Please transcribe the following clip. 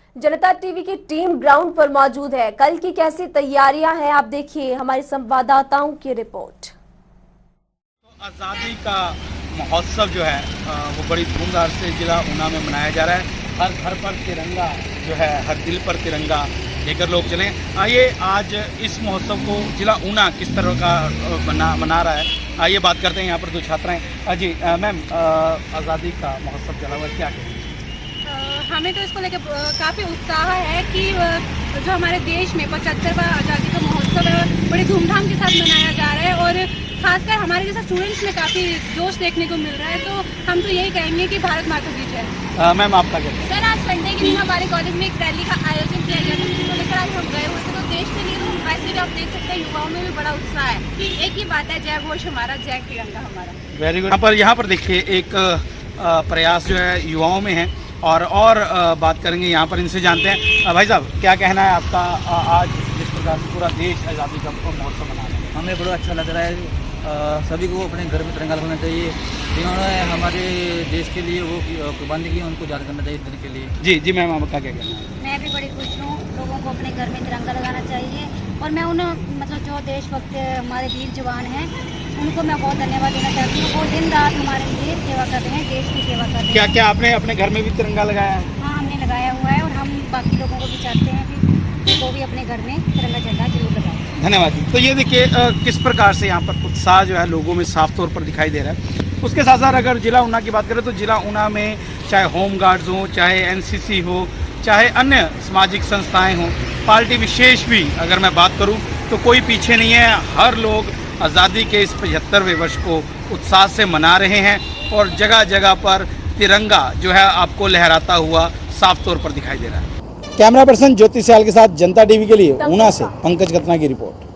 जनता TV की team ground पर मौजूद है। कल की कैसी तैयारियां हैं, आप देखिए हमारे संवाददाताओं की रिपोर्ट। तो आज़ादी का महोत्सव जो है वो बड़ी धूमधाम से जिला ऊना में मनाया जा रहा है। हर घर पर तिरंगा जो है, हर दिल पर तिरंगा लेकर लोग चलें। आइए आज इस महोत्सव को जिला ऊना किस तरह का मना रहा है, आइए बात करते हैं। यहाँ पर दो छात्राएं। जी मैम, आज़ादी का महोत्सव चला हुआ है, क्या कहेंगे? हमें तो इसको लेकर काफ़ी उत्साह है कि जो हमारे देश में 75वां आज़ादी का महोत्सव है बड़ी धूमधाम के साथ मनाया जा रहा है और खासकर हमारे जैसे स्टूडेंट्स में काफ़ी जोश देखने को मिल रहा है। तो हम तो यही कहेंगे कि भारत माता की जय। मैम आपका क्या? सर, आज संडे के दिन हमारे कॉलेज में एक रैली का आयोजन किया गया था, जिसको लेकर आज हम गए हुए थे। तो देश के लिए तो वैसे भी आप देख सकते हैं युवाओं में भी बड़ा उत्साह है। एक ही बात है, जय घोष हमारा, जय तिरंगा हमारा। Very good. यहाँ पर देखिए एक प्रयास जो है युवाओं में है और बात करेंगे यहाँ पर, इनसे जानते हैं। भाई साहब, क्या कहना है आपका? आज जिस प्रकार से पूरा देश आज़ादी का महोत्सव मना रहा है, हमें बड़ा अच्छा लग रहा है। सभी को अपने घर में तिरंगा लगाना चाहिए। जिन्होंने हमारे देश के लिए वो कुर्बानी की, उनको याद करना चाहिए दिन के लिए। जी जी मैम, आपका क्या कहना है? मैं भी बड़ी खुश हूँ। लोगों को अपने घर में तिरंगा लगाना चाहिए और मैं उन जो देशभक्त हमारे वीर जवान हैं उनको मैं बहुत धन्यवाद देना चाहती हूँ। वो दिन रात हमारे लिए सेवा कर रहे हैं, देश की सेवा कर रहे हैं। क्या क्या आपने अपने घर में भी तिरंगा लगाया है? हाँ, हमने लगाया हुआ है और हम बाकी लोगों को भी चाहते हैं कि वो भी अपने घर में तिरंगा झंडा जरूर लगाएं। धन्यवाद जी। तो ये देखिए किस प्रकार से यहाँ पर उत्साह जो है लोगों में साफ तौर पर दिखाई दे रहा है। उसके साथ साथ अगर जिला ऊना की बात करें तो जिला ऊना में चाहे होम गार्ड्स हो, चाहे एनसीसी हो, चाहे अन्य सामाजिक संस्थाएं हों, पार्टी विशेष भी अगर मैं बात करूं तो कोई पीछे नहीं है। हर लोग आज़ादी के इस 75वें वर्ष को उत्साह से मना रहे हैं और जगह जगह पर तिरंगा जो है आपको लहराता हुआ साफ तौर पर दिखाई दे रहा है। कैमरा पर्सन ज्योति सियाल के साथ जनता टीवी के लिए ऊना से पंकज कतना की रिपोर्ट।